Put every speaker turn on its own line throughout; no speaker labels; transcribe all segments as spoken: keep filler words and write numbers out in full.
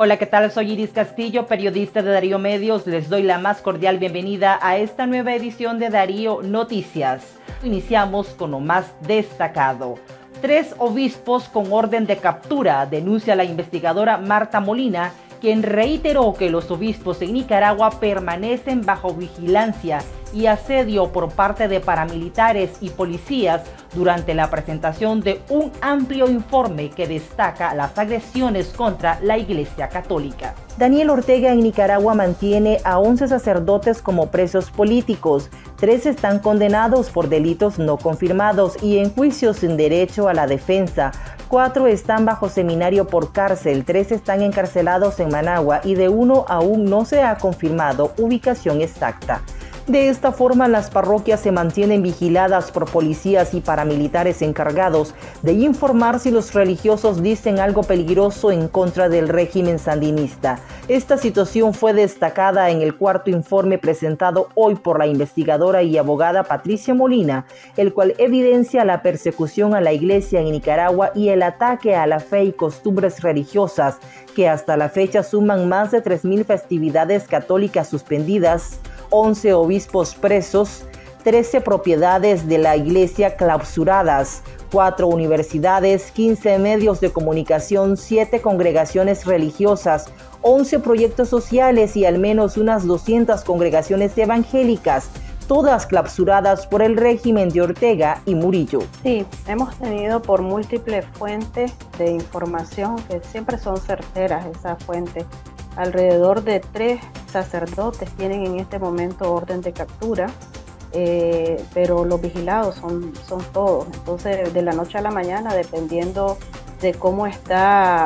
Hola, ¿qué tal? Soy Iris Castillo, periodista de Darío Medios. Les doy la más cordial bienvenida a esta nueva edición de Darío Noticias. Iniciamos con lo más destacado. Tres obispos con orden de captura, denuncia la investigadora Marta Molina, quien reiteró que los obispos en Nicaragua permanecen bajo vigilancia y asedio por parte de paramilitares y policías durante la presentación de un amplio informe que destaca las agresiones contra la Iglesia Católica. Daniel Ortega en Nicaragua mantiene a once sacerdotes como presos políticos. Tres están condenados por delitos no confirmados y en juicio sin derecho a la defensa. Cuatro están bajo seminario por cárcel, tres están encarcelados en Managua y de uno aún no se ha confirmado ubicación exacta. De esta forma, las parroquias se mantienen vigiladas por policías y paramilitares encargados de informar si los religiosos dicen algo peligroso en contra del régimen sandinista. Esta situación fue destacada en el cuarto informe presentado hoy por la investigadora y abogada Patricia Molina, el cual evidencia la persecución a la Iglesia en Nicaragua y el ataque a la fe y costumbres religiosas, que hasta la fecha suman más de tres mil festividades católicas suspendidas, once obispos presos, trece propiedades de la Iglesia clausuradas, cuatro universidades, quince medios de comunicación, siete congregaciones religiosas, once proyectos sociales y al menos unas doscientas congregaciones evangélicas, todas clausuradas por el régimen de Ortega y Murillo.
Sí, hemos tenido por múltiples fuentes de información que siempre son certeras esas fuentes. Alrededor de tres sacerdotes tienen en este momento orden de captura, eh, pero los vigilados son, son todos. Entonces, de la noche a la mañana, dependiendo de cómo está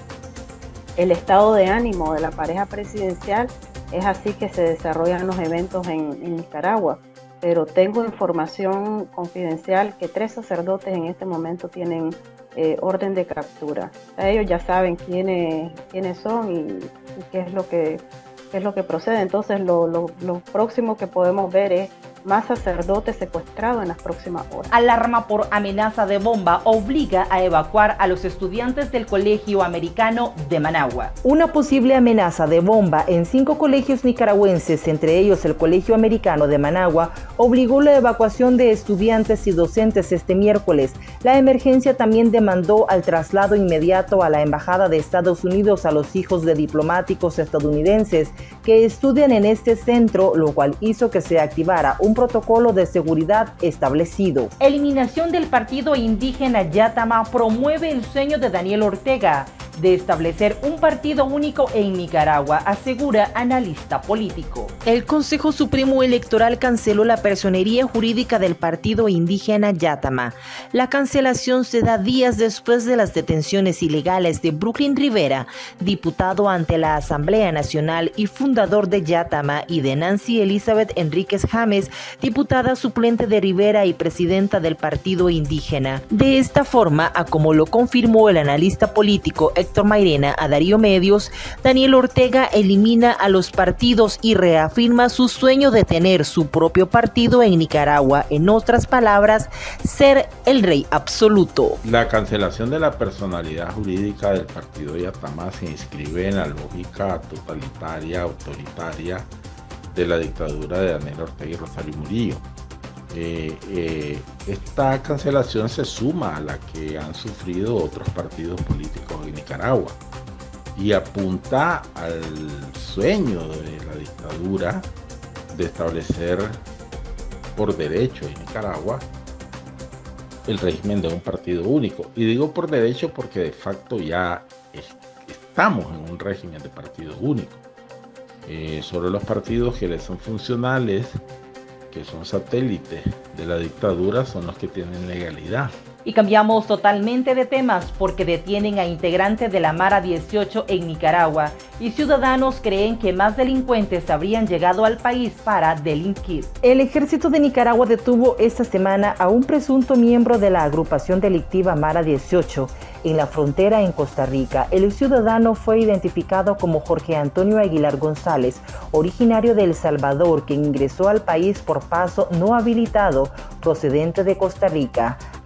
el estado de ánimo de la pareja presidencial, es así que se desarrollan los eventos en, en Nicaragua. Pero tengo información confidencial que tres sacerdotes en este momento tienen eh, orden de captura. Ellos ya saben quiénes, quiénes son y, y qué es lo que, qué es lo que procede. Entonces lo, lo, lo próximo que podemos ver es más sacerdotes secuestrados en las próximas horas.
Alarma por amenaza de bomba obliga a evacuar a los estudiantes del Colegio Americano de Managua. Una posible amenaza de bomba en cinco colegios nicaragüenses, entre ellos el Colegio Americano de Managua, obligó la evacuación de estudiantes y docentes este miércoles. La emergencia también demandó al traslado inmediato a la Embajada de Estados Unidos a los hijos de diplomáticos estadounidenses que estudian en este centro, lo cual hizo que se activara un protocolo de seguridad establecido. Eliminación del partido indígena Yatama promueve el sueño de Daniel Ortega de establecer un partido único en Nicaragua, asegura analista político. El Consejo Supremo Electoral canceló la personería jurídica del partido indígena Yatama. La cancelación se da días después de las detenciones ilegales de Brooklyn Rivera, diputado ante la Asamblea Nacional y fundador de Yatama, y de Nancy Elizabeth Enríquez James, diputada suplente de Rivera y presidenta del partido indígena. De esta forma, a como lo confirmó el analista político Héctor Mairena a Darío Medios, Daniel Ortega elimina a los partidos y reafirma su sueño de tener su propio partido en Nicaragua, en otras palabras, ser el rey absoluto.
La cancelación de la personalidad jurídica del partido Yatama se inscribe en la lógica totalitaria, autoritaria de la dictadura de Daniel Ortega y Rosario Murillo. Eh, eh, esta cancelación se suma a la que han sufrido otros partidos políticos en Nicaragua y apunta al sueño de la dictadura de establecer por derecho en Nicaragua el régimen de un partido único. Y digo por derecho porque de facto ya es, estamos en un régimen de partido único. Eh, solo los partidos que les son funcionales, que son satélites de la dictadura, son los que tienen legalidad.
Y cambiamos totalmente de temas porque detienen a integrantes de la Mara dieciocho en Nicaragua y ciudadanos creen que más delincuentes habrían llegado al país para delinquir. El ejército de Nicaragua detuvo esta semana a un presunto miembro de la agrupación delictiva Mara dieciocho en la frontera en Costa Rica. El ciudadano fue identificado como Jorge Antonio Aguilar González, originario de El Salvador, que ingresó al país por paso no habilitado procedente de Costa Rica.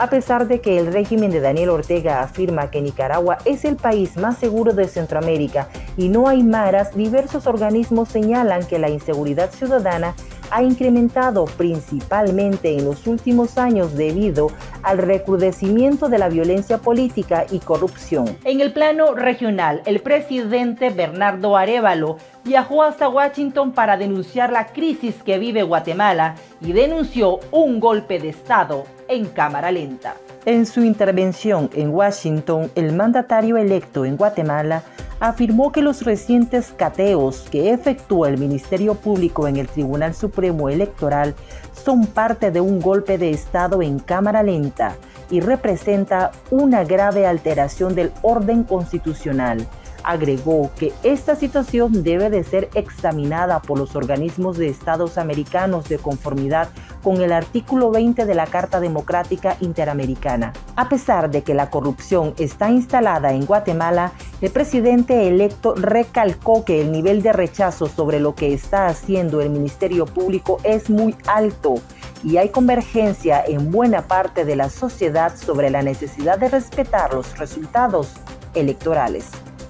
A pesar de que el régimen de Daniel Ortega afirma que Nicaragua es el país más seguro de Centroamérica y no hay maras, diversos organismos señalan que la inseguridad ciudadana ha incrementado principalmente en los últimos años debido al recrudecimiento de la violencia política y corrupción. En el plano regional, el presidente Bernardo Arévalo viajó hasta Washington para denunciar la crisis que vive Guatemala y denunció un golpe de Estado en cámara lenta. En su intervención en Washington, el mandatario electo en Guatemala afirmó que los recientes cateos que efectúa el Ministerio Público en el Tribunal Supremo Electoral son parte de un golpe de Estado en cámara lenta y representa una grave alteración del orden constitucional. Agregó que esta situación debe de ser examinada por los organismos de Estados americanos de conformidad con el artículo veinte de la Carta Democrática Interamericana. A pesar de que la corrupción está instalada en Guatemala, el presidente electo recalcó que el nivel de rechazo sobre lo que está haciendo el Ministerio Público es muy alto y hay convergencia en buena parte de la sociedad sobre la necesidad de respetar los resultados electorales.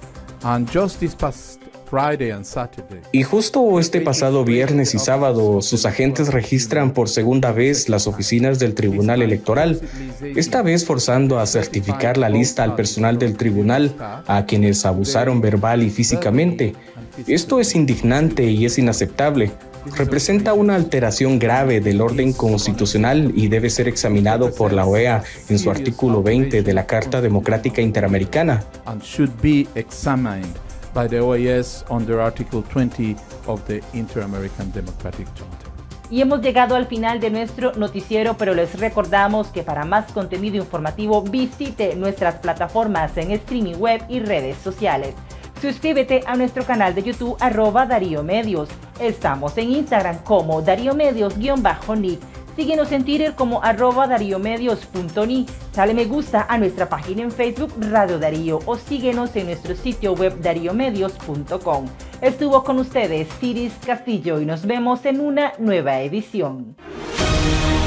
And just this past Friday and Saturday.
Y justo este pasado viernes y sábado, sus agentes registran por segunda vez las oficinas del Tribunal Electoral, esta vez forzando a certificar la lista al personal del tribunal, a quienes abusaron verbal y físicamente. Esto es indignante y es inaceptable. Representa una alteración grave del orden constitucional y debe ser examinado por la O E A en su artículo veinte de la Carta Democrática Interamericana.
And should be examined by the O A S under Article twenty of the Inter-American Democratic Charter.
Y hemos llegado al final de nuestro noticiero, pero les recordamos que para más contenido informativo visite nuestras plataformas en streaming web y redes sociales. Suscríbete a nuestro canal de YouTube, arroba Darío Medios. Estamos en Instagram como Darío Medios-Nick. Síguenos en Twitter como arroba dariomedios.ni. Dale me gusta a nuestra página en Facebook Radio Darío o síguenos en nuestro sitio web dariomedios punto com. Estuvo con ustedes Ciris Castillo y nos vemos en una nueva edición.